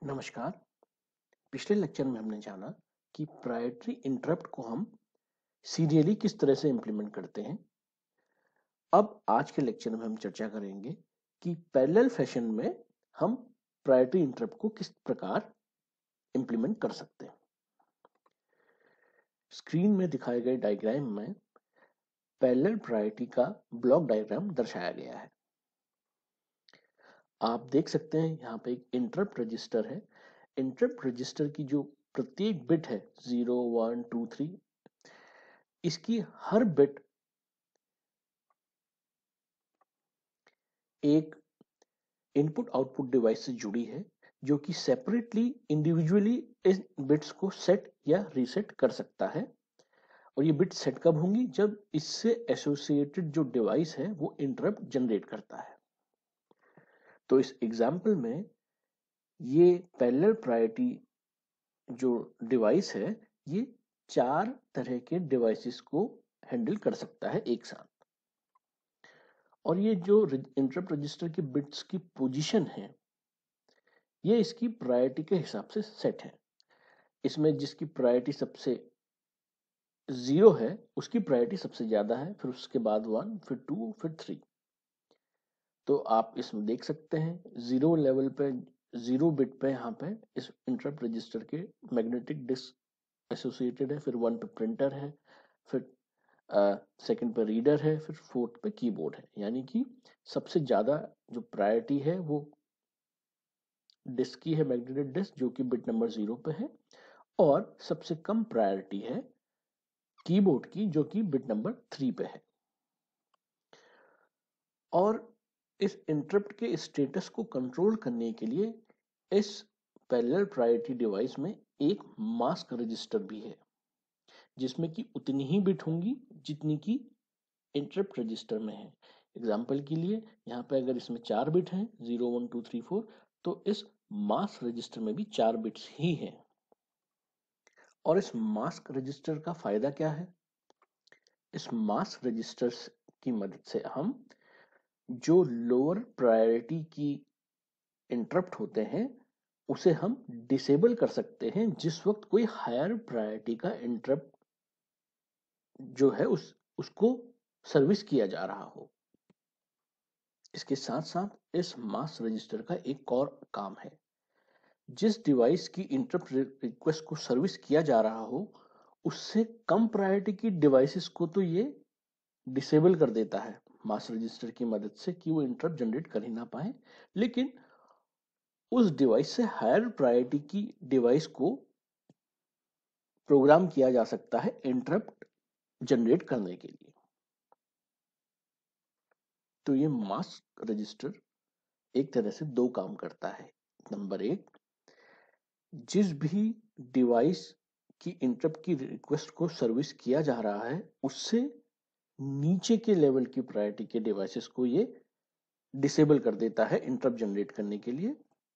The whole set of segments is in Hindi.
नमस्कार। पिछले लेक्चर में हमने जाना कि प्रायोरिटी इंटरप्ट को हम सीरियली किस तरह से इंप्लीमेंट करते हैं। अब आज के लेक्चर में हम चर्चा करेंगे कि पैरेलल फैशन में हम प्रायोरिटी इंटरप्ट को किस प्रकार इंप्लीमेंट कर सकते हैं। स्क्रीन में दिखाए गए डायग्राम में पैरेलल प्रायोरिटी का ब्लॉक डायग्राम दर्शाया गया है। आप देख सकते हैं यहाँ पे एक इंटरप्ट रजिस्टर है। इंटरप्ट रजिस्टर की जो प्रत्येक बिट है 0, 1, 2, 3, इसकी हर बिट एक इनपुट आउटपुट डिवाइस से जुड़ी है जो कि सेपरेटली इंडिविजुअली इन बिट्स को सेट या रीसेट कर सकता है। और ये बिट सेट कब होंगी? जब इससे एसोसिएटेड जो डिवाइस है वो इंटरप्ट जनरेट करता है। तो इस एग्जांपल में ये पैरेलल प्रायोरिटी जो डिवाइस है ये 4 तरह के डिवाइसेस को हैंडल कर सकता है एक साथ। और ये जो इंटरप्ट रजिस्टर के बिट्स की पोजीशन है ये इसकी प्रायोरिटी के हिसाब से सेट है। इसमें जिसकी प्रायोरिटी सबसे 0 है उसकी प्रायोरिटी सबसे ज्यादा है, फिर उसके बाद 1, फिर 2, फिर 3। तो आप इसमें देख सकते हैं 0 लेवल पे 0 बिट पे यहाँ पे इस इंटरप्ट रजिस्टर के मैग्नेटिक डिस्क एसोसिएटेड है, फिर 1 पे प्रिंटर है, फिर सेकंड पे रीडर है, फिर फोर्थ पे कीबोर्ड है। यानी कि सबसे ज्यादा जो प्रायोरिटी है वो डिस्क की है, मैग्नेटिक डिस्क, जो कि बिट नंबर 0 पे है। और सबसे कम प्रायोरिटी है कीबोर्ड की, जो कि बिट नंबर 3 पे है। और इस इंटरप्ट के स्टेटस को कंट्रोल करने के लिए इस पैरेलल प्रायोरिटी डिवाइस में एक मास्क रजिस्टर भी है जिसमें कि उतनी ही बिट होंगी जितनी की इंटरप्ट रजिस्टर में है। एग्जाम्पल के लिए यहाँ पे अगर इसमें 4 बिट हैं 0, 1, 2, 3, 4, तो इस मास्क रजिस्टर में भी 4 बिट्स ही हैं। और इस मास्क रजिस्टर का फायदा क्या है? इस मास्क रजिस्टर्स की मदद से हम जो लोअर प्रायोरिटी की इंटरप्ट होते हैं उसे हम डिसेबल कर सकते हैं जिस वक्त कोई हायर प्रायोरिटी का इंटरप्ट जो है उसको सर्विस किया जा रहा हो। इसके साथ साथ इस मास्क रजिस्टर का एक और काम है। जिस डिवाइस की इंटरप्ट रिक्वेस्ट को सर्विस किया जा रहा हो उससे कम प्रायोरिटी की डिवाइसेस को तो ये डिसेबल कर देता है मास्क रजिस्टर की मदद से कि वो इंटरप्ट जनरेट कर ही ना पाए। लेकिन उस डिवाइस से हायर प्रायोरिटी की डिवाइस को प्रोग्राम किया जा सकता है इंटरप्ट जनरेट करने के लिए। तो ये मास्क रजिस्टर एक तरह से 2 काम करता है। नंबर 1, जिस भी डिवाइस की इंटरप्ट की रिक्वेस्ट को सर्विस किया जा रहा है उससे नीचे के लेवल की प्रायोरिटी के डिवाइसेस को ये डिसेबल कर देता है इंटरप्ट जनरेट करने के लिए।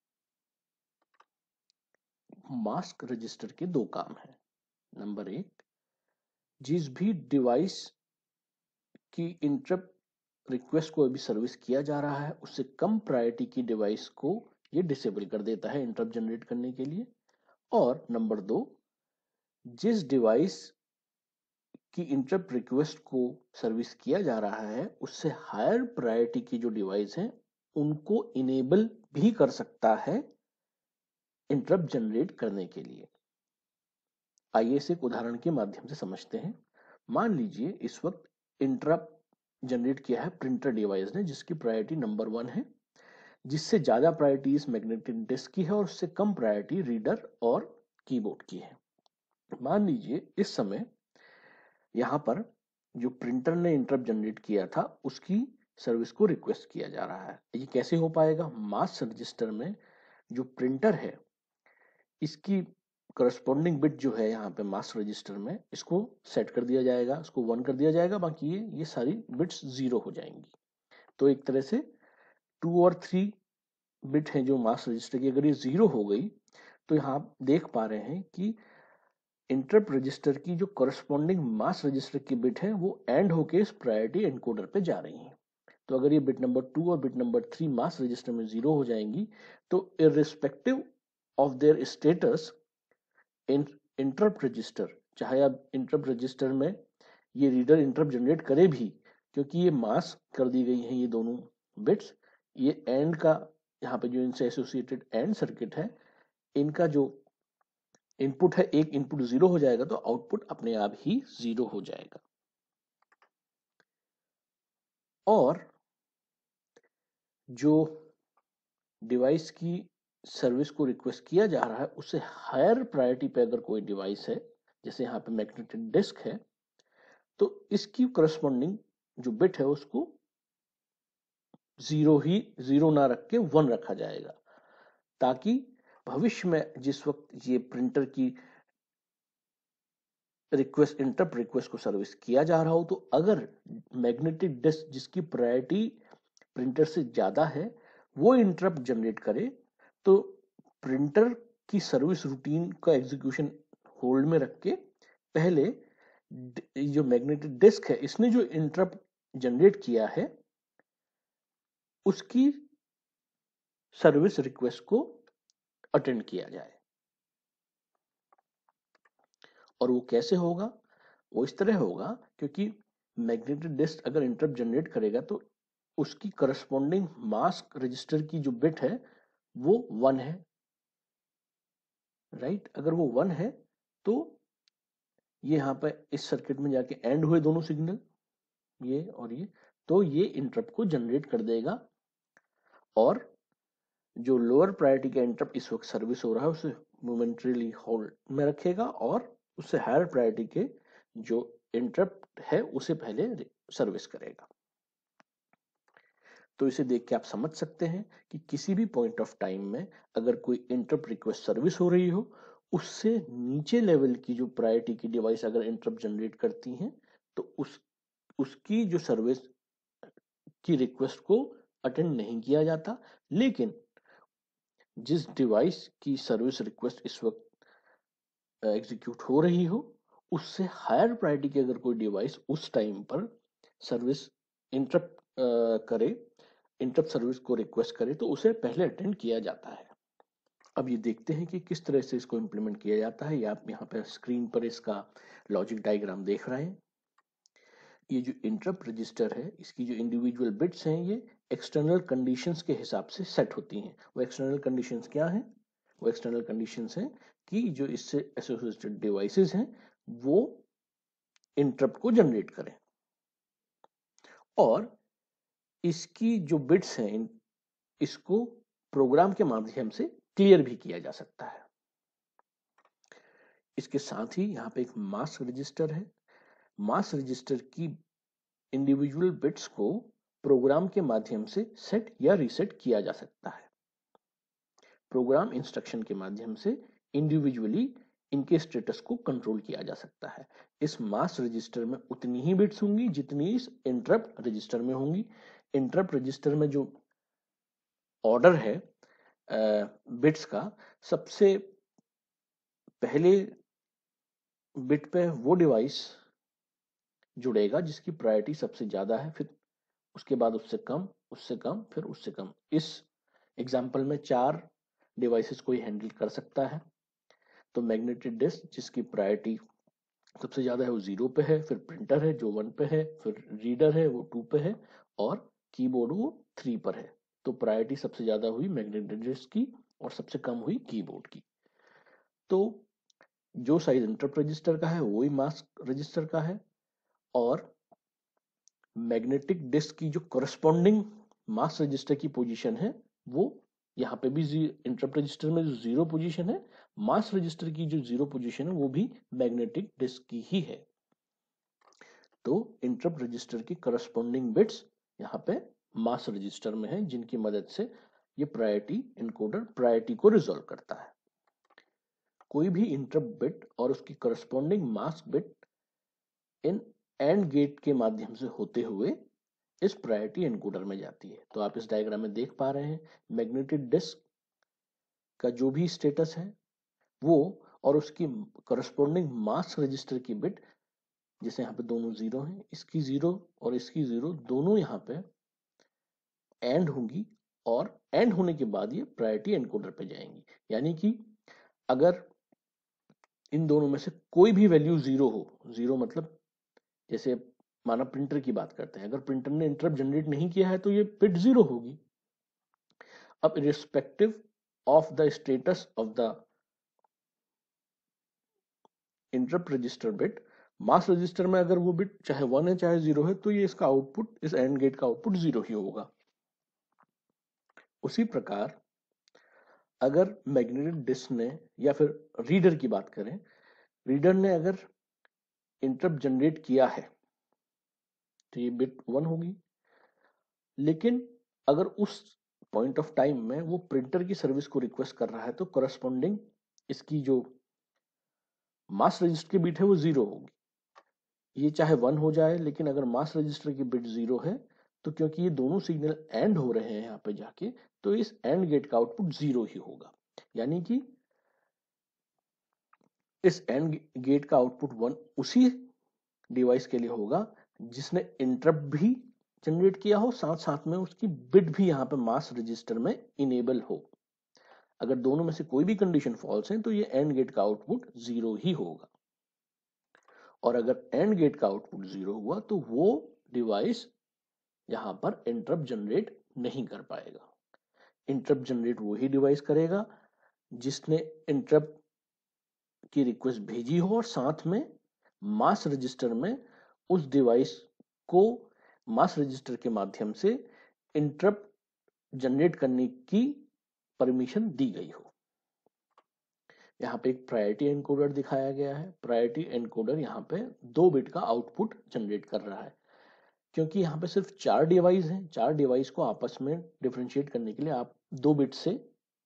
मास्क रजिस्टर के 2 काम हैं। नंबर 1, जिस भी डिवाइस की इंटरप्ट रिक्वेस्ट को अभी सर्विस किया जा रहा है उससे कम प्रायोरिटी की डिवाइस को ये डिसेबल कर देता है इंटरप्ट जनरेट करने के लिए। और नंबर 2, जिस डिवाइस की इंटरप्ट रिक्वेस्ट को सर्विस किया जा रहा है उससे हायर प्रायोरिटी की जो डिवाइस है उनको इनेबल भी कर सकता है इंटरप्ट जनरेट करने के लिए। आइए इसे एक उदाहरण के माध्यम से समझते हैं। मान लीजिए इस वक्त इंटरप्ट जनरेट किया है प्रिंटर डिवाइस ने जिसकी प्रायोरिटी नंबर 1 है, जिससे ज्यादा प्रायोरिटी इस मैग्नेटिक डिस्क की है और उससे कम प्रायोरिटी रीडर और कीबोर्ड की है। मान लीजिए इस समय यहाँ पर जो प्रिंटर ने इंटरप्ट जनरेट किया था उसकी सर्विस को रिक्वेस्ट किया जा रहा है। ये कैसे हो पाएगा? मास्क रजिस्टर में जो प्रिंटर है इसकी करस्पॉन्डिंग बिट जो है यहाँ पे मास्क रजिस्टर में इसको सेट कर दिया जाएगा, उसको 1 कर दिया जाएगा, बाकी ये सारी बिट्स 0 हो जाएंगी। तो एक तरह से 2 और 3 बिट है जो मास्क रजिस्टर की, अगर ये 0 हो गई तो यहाँ आप देख पा रहे हैं कि इंटरप्ट रजिस्टर की जो करस्पॉन्डिंग मास्क रजिस्टर की बिट है वो एंड होके इस प्रायोरिटी एनकोडर पे जा रही है। तो अगर ये बिट नंबर 2 और बिट नंबर 3 मास्क रजिस्टर में 0 हो जाएंगी तो irrespective of their status in interrupt register, चाहे आप इंटरप्ट रजिस्टर में ये रीडर इंटरप्ट जनरेट करे भी, क्योंकि ये मास्क कर दी गई हैं ये दोनों बिट्स, ये एंड का यहाँ पे जो इनसे एसोसिएटेड एंड सर्किट है, इनका जो इनपुट है, एक इनपुट 0 हो जाएगा तो आउटपुट अपने आप ही 0 हो जाएगा। और जो डिवाइस की सर्विस को रिक्वेस्ट किया जा रहा है उससे हायर प्रायोरिटी पे अगर कोई डिवाइस है, जैसे यहाँ पे मैग्नेटिक डिस्क है, तो इसकी करस्पॉन्डिंग जो बिट है उसको 0 ना रख के 1 रखा जाएगा, ताकि भविष्य में जिस वक्त ये प्रिंटर की रिक्वेस्ट, इंटरप्ट रिक्वेस्ट को सर्विस किया जा रहा हो, तो अगर मैग्नेटिक डिस्क जिसकी प्रायोरिटी प्रिंटर से ज्यादा है वो इंटरप्ट जनरेट करे, तो प्रिंटर की सर्विस रूटीन का एग्जीक्यूशन होल्ड में रख के पहले जो मैग्नेटिक डिस्क है इसने जो इंटरप्ट जनरेट किया है उसकी सर्विस रिक्वेस्ट को अटेंड किया जाए। और वो कैसे होगा? वो इस तरह होगा, क्योंकि मैग्नेटिक डिस्क अगर इंटरप्ट जनरेट करेगा तो उसकी करस्पॉन्डिंग मास्क रजिस्टर की जो बिट है वो 1 है, राइट? अगर वो 1 है तो ये यहाँ पे इस सर्किट में जाके एंड हुए दोनों सिग्नल, ये और ये, तो ये इंटरप्ट को जनरेट कर देगा और जो लोअर प्रायोरिटी का इंटरप्ट इस वक्त सर्विस हो रहा है उसे मोमेंटरीली होल्ड में रखेगा और उससे हायर प्रायोरिटी के जो इंटरप्ट है उसे पहले सर्विस करेगा। तो इसे देख के आप समझ सकते हैं कि किसी भी पॉइंट ऑफ टाइम में अगर कोई इंटरप्ट रिक्वेस्ट सर्विस हो रही हो, उससे नीचे लेवल की जो प्रायोरिटी की डिवाइस अगर इंटरप्ट जनरेट करती हैं तो उसकी जो सर्विस की रिक्वेस्ट को अटेंड नहीं किया जाता। लेकिन जिस डिवाइस की सर्विस रिक्वेस्ट इस वक्त एग्जीक्यूट हो रही हो, उससे हायर प्रायोरिटी की अगर कोई डिवाइस उस टाइम पर सर्विस इंटरप्ट करे, इंटरप्ट सर्विस को रिक्वेस्ट करे, तो उसे पहले अटेंड किया जाता है। अब ये देखते हैं कि किस तरह से इसको इंप्लीमेंट किया जाता है। ये आप यहाँ पर स्क्रीन पर इसका लॉजिक डायग्राम देख रहे हैं। ये जो इंटरप्ट रजिस्टर है इसकी जो इंडिविजुअल बिट्स हैं ये एक्सटर्नल कंडीशंस के हिसाब से सेट होती हैं। वो एक्सटर्नल कंडीशंस क्या हैं? वो एक्सटर्नल कंडीशंस हैं कि जो इससे एसोसिएटेड डिवाइसेस हैं वो इंटरप्ट को जनरेट करें, और इसकी जो बिट्स हैं इसको प्रोग्राम के माध्यम से क्लियर भी किया जा सकता है। इसके साथ ही यहाँ पे एक मास्क रजिस्टर है। मास्क रजिस्टर की इंडिविजुअल बिट्स को प्रोग्राम के माध्यम से सेट या रीसेट किया जा सकता है। प्रोग्राम इंस्ट्रक्शन के माध्यम से इंडिविजुअली इनके स्टेटस को कंट्रोल किया जा सकता है। इस मास्क रजिस्टर में उतनी ही बिट्स होंगी जितनी इस इंटरप्ट रजिस्टर में होंगी। इंटरप्ट रजिस्टर में जो ऑर्डर है बिट्स का, सबसे पहले बिट पे वो डिवाइस जुड़ेगा जिसकी प्रायोरिटी सबसे ज्यादा है, फिर उसके बाद उससे कम, उससे कम, फिर उससे कम। इस एग्जाम्पल में 4 डिवाइसेस को ही हैंडल कर सकता है। तो मैग्नेटिक डिस्क जिसकी प्रायोरिटी सबसे ज्यादा है वो 0 पे है, फिर प्रिंटर है जो 1 पे है, फिर रीडर है वो 2 पे है, और कीबोर्ड वो 3 पर है। तो प्रायोरिटी सबसे ज्यादा हुई मैग्नेटिक डिस्क की और सबसे कम हुई कीबोर्ड की। तो जो साइज इंटरप्ट रजिस्टर का है वही मास्क रजिस्टर का है, और मैग्नेटिक डिस्क की जो करस्पॉन्डिंग मास्क रजिस्टर की पोजीशन है वो यहाँ पे भी इंटरप्ट रजिस्टर में जो 0 पोजीशन है, मास्क रजिस्टर की जो 0 पोजीशन है वो भी मैग्नेटिक डिस्क की ही है। तो इंटरप्ट रजिस्टर की करस्पॉन्डिंग बिट्स यहाँ पे मास्क रजिस्टर में है, जिनकी मदद से ये प्रायोरिटी इनकोडर प्रायोरिटी को रिजॉल्व करता है। कोई भी इंटरप्ट बिट और उसकी करस्पॉन्डिंग मास्क बिट इन एंड गेट के माध्यम से होते हुए इस प्रायोरिटी एनकोडर में जाती है। तो आप इस डायग्राम में देख पा रहे हैं मैग्नेटिक डिस्क का जो भी स्टेटस है वो और उसकी करस्पॉन्डिंग मास्क रजिस्टर की बिट, जैसे यहाँ पे दोनों 0 हैं, इसकी 0 और इसकी 0 दोनों यहाँ पे एंड होंगी और एंड होने के बाद ये प्रायोरिटी एनकोडर पे जाएंगी। यानी कि अगर इन दोनों में से कोई भी वैल्यू जीरो हो, जीरो मतलब जैसे माना प्रिंटर की बात करते हैं, अगर प्रिंटर ने इंटरप्ट जनरेट नहीं किया है तो ये बिट जीरो होगी। अब irrespective of the status of the interrupt register bit, mask register में अगर वो बिट चाहे 1 है चाहे 0 है तो ये इसका आउटपुट, इस एंड गेट का आउटपुट 0 ही होगा। उसी प्रकार अगर मैग्नेटिक डिस्क ने या फिर रीडर की बात करें, रीडर ने अगर इंटरप्ट जनरेट किया है तो ये बिट 1 होगी। लेकिन अगर उस पॉइंट ऑफ टाइम में वो प्रिंटर की सर्विस को रिक्वेस्ट कर रहा है तो करस्पॉन्डिंग इसकी जो मास रजिस्टर की बिट है वो 0 होगी। ये चाहे 1 हो जाए, लेकिन अगर मास रजिस्टर की बिट 0 है तो क्योंकि ये दोनों सिग्नल एंड हो रहे हैं यहाँ पे जाके, तो इस एंड गेट का आउटपुट 0 ही होगा। यानी कि इस एंड गेट का आउटपुट 1 उसी डिवाइस के लिए होगा जिसने इंटरप्ट भी जनरेट किया हो, साथ साथ में उसकी बिट भी यहाँ पे मास रजिस्टर में इनेबल हो। अगर दोनों में से कोई भी कंडीशन फॉल्स है तो ये एंड गेट का आउटपुट 0 ही होगा। और अगर एंड गेट का आउटपुट 0 हुआ तो वो डिवाइस यहां पर इंटरप्ट जनरेट नहीं कर पाएगा। इंटरप्ट जनरेट वही डिवाइस करेगा जिसने इंटरप्ट की रिक्वेस्ट भेजी हो और साथ में मास रजिस्टर में उस डिवाइस को मास रजिस्टर के माध्यम से इंटरप्ट जनरेट करने की परमिशन दी गई हो। यहाँ पे एक प्रायोरिटी एनकोडर दिखाया गया है। प्रायोरिटी एनकोडर यहाँ पे 2 बिट का आउटपुट जनरेट कर रहा है। क्योंकि यहाँ पे सिर्फ 4 डिवाइस हैं, 4 डिवाइस को आपस में डिफरेंशिएट करने के लिए आप 2 बिट से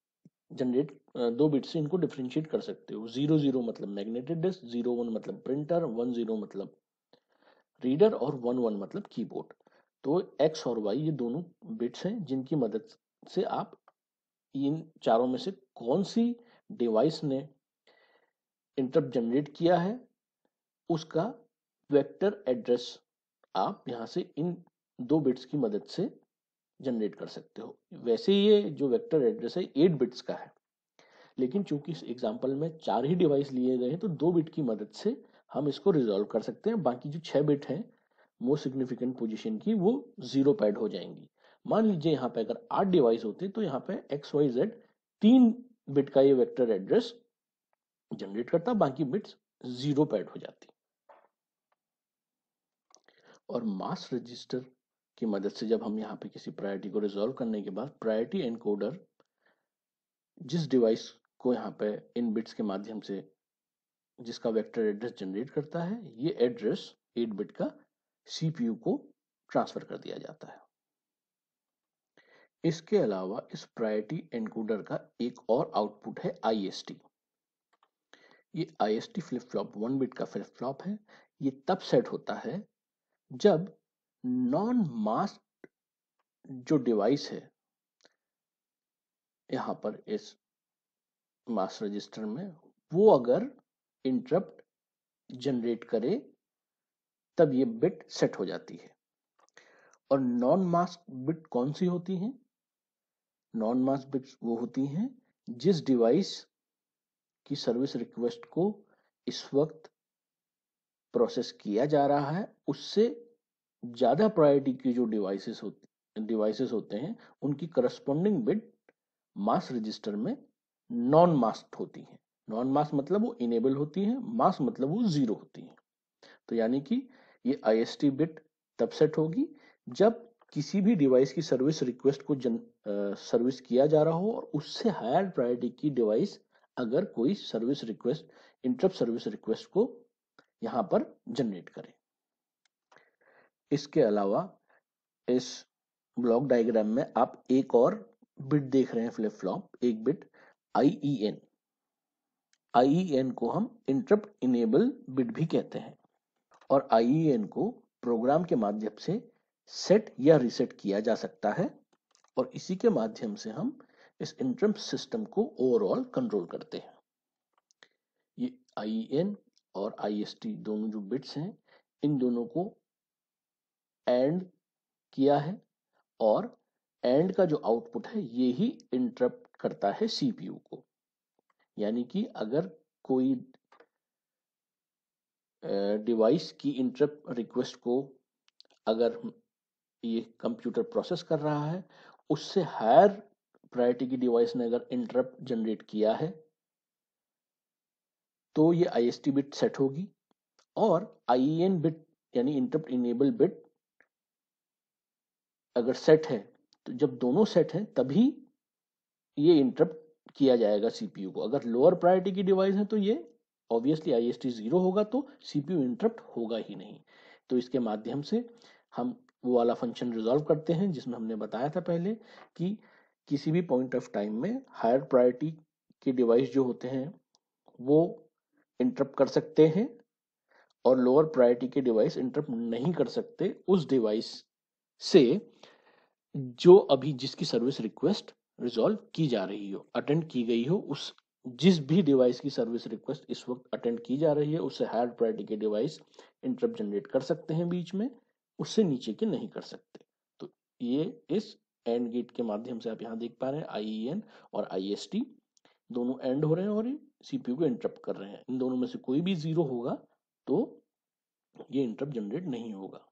इनको डिफरेंशिएट कर सकते हो। 00 मतलब मैग्नेटिक डिस्क, 01 मतलब प्रिंटर, 10 मतलब रीडर और 11 मतलब कीबोर्ड। तो एक्स और वाई ये दोनों बिट्स हैं जिनकी मदद से आप इन चारों में से कौन सी डिवाइस ने इंटरप्ट जनरेट किया है उसका वेक्टर एड्रेस आप यहां से इन 2 बिट्स की मदद से जनरेट कर सकते हो। वैसे ये जो वेक्टर एड्रेस है 8 बिट्स का है, लेकिन चूंकि इस एग्जांपल में 4 ही डिवाइस लिए गए हैं तो 2 बिट की मदद से हम इसको रिजॉल्व कर सकते हैं। बाकी जो 6 बिट हैं मोस्ट सिग्निफिकेंट पोजीशन की वो 0 पैड हो जाएंगी। मान लीजिए यहाँ पे अगर 8 डिवाइस होते तो यहाँ पे XYZ 3 बिट का ये वेक्टर एड्रेस जनरेट करता, बाकी बिट्स 0 पैड हो जाती। और मास रजिस्टर की मदद से जब हम यहाँ पे किसी प्रायोरिटी को रिजॉल्व करने के बाद प्रायोरिटी एनकोडर जिस डिवाइस को यहाँ पे इन बिट्स के माध्यम से जिसका वेक्टर एड्रेस जनरेट करता है, ये एड्रेस 8 बिट का सीपीयू को ट्रांसफर कर दिया जाता है। इसके अलावा इस प्रायोरिटी एनकोडर का एक और आउटपुट है IST। ये IST फ्लिप फ्लॉप 1 बिट का फ्लिप फ्लॉप है। ये तब सेट होता है जब नॉन मास्क जो डिवाइस है यहाँ पर इस मास रजिस्टर में, वो अगर इंटरप्ट जनरेट करे तब ये बिट सेट हो जाती है। और नॉन मास्क बिट कौन सी होती हैं? नॉन मास्क बिट्स वो होती हैं जिस डिवाइस की सर्विस रिक्वेस्ट को इस वक्त प्रोसेस किया जा रहा है उससे ज्यादा प्रायोरिटी की जो डिवाइसेस होते हैं उनकी करस्पॉन्डिंग बिट मास रजिस्टर में नॉन मास्क होती है। नॉन मास्क मतलब वो इनेबल होती है, मास्क मतलब वो 0 होती है। तो यानी कि ये IST बिट तब सेट होगी जब किसी भी डिवाइस की सर्विस रिक्वेस्ट को सर्विस किया जा रहा हो और उससे हायर प्रायोरिटी की डिवाइस अगर कोई service request, interrupt service request को यहां पर जनरेट करे। इसके अलावा इस ब्लॉक डायग्राम में आप एक और बिट देख रहे हैं फ्लिप फ्लॉप, एक बिट IEN। IEN को हम इंटरप्ट इनेबल बिट भी कहते हैं और IEN को प्रोग्राम के माध्यम से सेट या रीसेट किया जा सकता है और इसी के माध्यम से हम इस इंटरप्ट सिस्टम को ओवरऑल कंट्रोल करते हैं। ये IEN और IST दोनों जो बिट्स हैं इन दोनों को एंड किया है और एंड का जो आउटपुट है ये ही इंटरप्ट करता है सीपीयू को। यानी कि अगर कोई डिवाइस की इंटरप्ट रिक्वेस्ट को अगर ये कंप्यूटर प्रोसेस कर रहा है, उससे हायर प्रायोरिटी की डिवाइस ने अगर इंटरप्ट जनरेट किया है तो ये आईएसटी बिट सेट होगी, और आईईएन बिट यानी इंटरप्ट इनेबल बिट अगर सेट है, तो जब दोनों सेट हैं तभी ये इंटरप्ट किया जाएगा सीपीयू को। अगर लोअर प्रायोरिटी की डिवाइस है तो ये ऑब्वियसली आईएसटी 0 होगा, तो सीपीयू इंटरप्ट होगा ही नहीं। तो इसके माध्यम से हम वो वाला फंक्शन रिजॉल्व करते हैं जिसमें हमने बताया था पहले कि किसी भी पॉइंट ऑफ टाइम में हायर प्रायोरिटी के डिवाइस जो होते हैं वो इंटरप्ट कर सकते हैं, और लोअर प्रायोरिटी के डिवाइस इंटरप्ट नहीं कर सकते उस डिवाइस से जो अभी जिसकी सर्विस रिक्वेस्ट रिजॉल्व की जा रही हो, अटेंड की गई हो। उस जिस भी डिवाइस की सर्विस रिक्वेस्ट इस वक्त अटेंड की जा रही है उससे हायर प्रायोरिटी के डिवाइस इंटरप्ट जनरेट कर सकते हैं बीच में, उससे नीचे के नहीं कर सकते। तो ये इस एंड गेट के माध्यम से आप यहाँ देख पा रहे हैं आईईएन और आईएसटी दोनों एंड हो रहे हैं और सीपीयू को इंटरप्ट कर रहे हैं। इन दोनों में से कोई भी 0 होगा तो ये इंटरप्ट जनरेट नहीं होगा।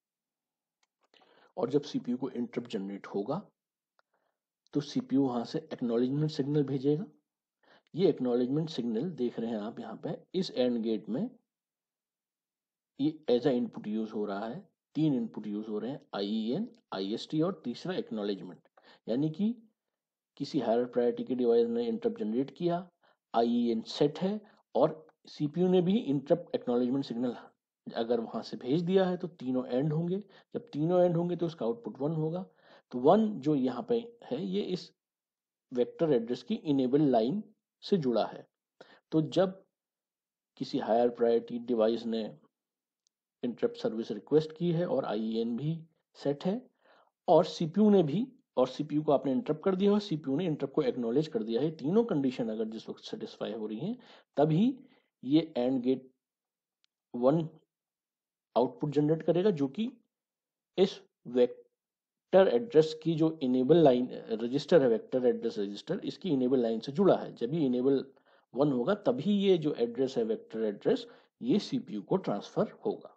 और जब सीपीयू को इंटरप्ट जनरेट होगा तो सीपीयू वहां से एक्नॉलेजमेंट सिग्नल भेजेगा। ये एक्नॉलेजमेंट सिग्नल देख रहे हैं आप यहाँ पे इस एंड गेट में, ये एज अ इनपुट यूज हो रहा है। 3 इनपुट यूज हो रहे हैं, आईईएन, आईएसटी और तीसरा एक्नॉलेजमेंट। यानी कि किसी हायर प्रायोरिटी के डिवाइस ने इंटरप्ट जनरेट किया, आईईएन सेट है, और सीपीयू ने भी इंटरप्ट एक्नॉलेजमेंट सिग्नल अगर वहां से भेज दिया है तो तीनों एंड होंगे। जब तीनों एंड होंगे तो उसका आउटपुट 1 होगा। तो 1 जो यहाँ पे है ये इस वेक्टर एड्रेस की इनेबल लाइन से जुड़ा है। तो जब किसी हायर प्रायोरिटी डिवाइस ने इंटरप्ट सर्विस रिक्वेस्ट की है और आईईएन भी सेट है, और सीपीयू ने भी, और सीपीयू को आपने इंटरप्ट कर दिया और सीपीयू ने इंटरप्ट को एक्नॉलेज कर दिया है, तीनों कंडीशन अगर जिस वक्त सेटिस्फाई हो रही हैं तभी ये एंड गेट 1 आउटपुट जनरेट करेगा, जो कि इस वेक्टर एड्रेस की जो इनेबल लाइन रजिस्टर है, वेक्टर एड्रेस रजिस्टर, इसकी इनेबल लाइन से जुड़ा है। जब ये इनेबल 1 होगा तभी ये जो एड्रेस है वेक्टर एड्रेस ये सीपीयू को ट्रांसफर होगा।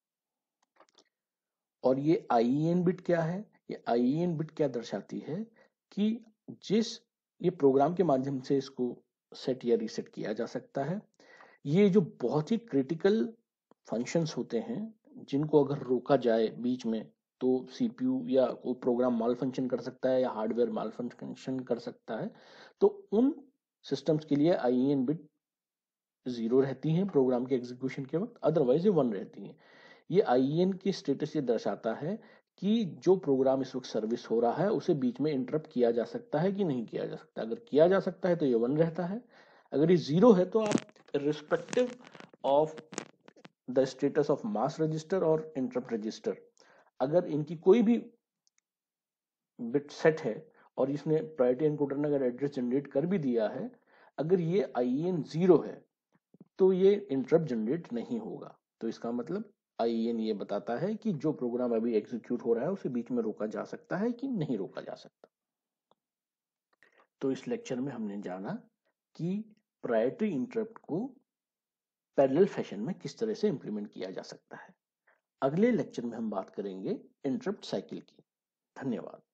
और ये आईईएन बिट क्या है? ये आईईएन बिट क्या दर्शाती है कि जिस ये प्रोग्राम के माध्यम से इसको सेट या रीसेट किया जा सकता है। ये जो बहुत ही क्रिटिकल फंक्शंस होते हैं जिनको अगर रोका जाए बीच में तो सीपीयू या कोई प्रोग्राम माल फंक्शन कर सकता है या हार्डवेयर माल फंक्शन कर सकता है। तो उन सिस्टम्स के लिए आईईएन बिट 0 रहती हैं प्रोग्राम के एग्जीक्यूशन के वक्त, अदरवाइज ये 1 रहती हैं। ये आईईएन की स्टेटस ये दर्शाता है कि जो प्रोग्राम इस वक्त सर्विस हो रहा है उसे बीच में इंटरप्ट किया जा सकता है कि नहीं किया जा सकता। अगर किया जा सकता है तो ये 1 रहता है, अगर ये 0 है तो आप respective of the status of mask register और इंटरप्ट रजिस्टर, अगर इनकी कोई भी बिट सेट है और इसने प्रायोरिटी एनकोडर ने अगर एड्रेस जनरेट कर भी दिया है, अगर ये आईईएन 0 है तो ये इंटरप्ट जनरेट नहीं होगा। तो इसका मतलब आईईएन ये बताता है कि जो प्रोग्राम अभी एग्जीक्यूट हो रहा है उसे बीच में रोका जा सकता है कि नहीं रोका जा सकता। तो इस लेक्चर में हमने जाना कि प्रायोरिटी इंटरप्ट को पैरेलल फैशन में किस तरह से इंप्लीमेंट किया जा सकता है। अगले लेक्चर में हम बात करेंगे इंटरप्ट साइकिल की। धन्यवाद।